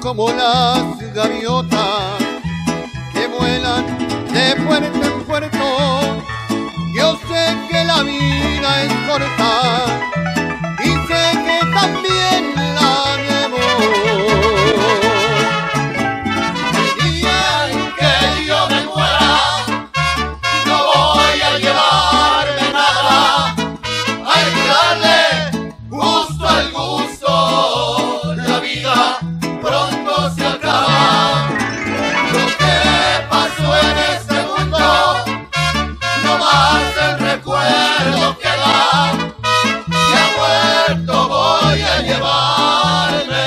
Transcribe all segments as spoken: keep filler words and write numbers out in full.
como las gaviotas que vuelan de puerto en puerto. Yo sé que la vida es corta y sé que también la llevo. El día en que yo me muera, no voy a llevarme nada. Hay que darle gusto al gusto. La vida pronto se acaba. Lo que pasó en este mundo, no más el recuerdo queda. Ya muerto voy a llevarme.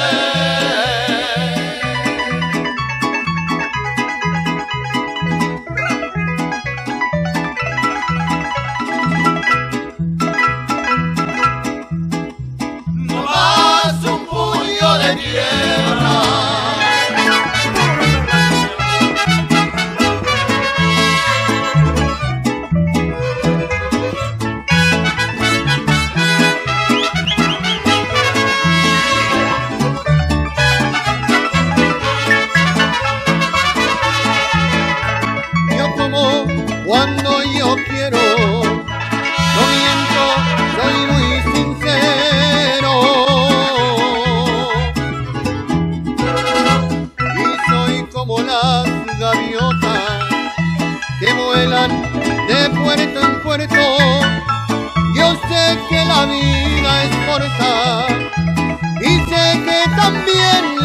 No más un puño de tierra. Cuando yo quiero, no miento, soy muy sincero. Y soy como las gaviotas que vuelan de puerto en puerto. Yo sé que la vida es corta y sé que también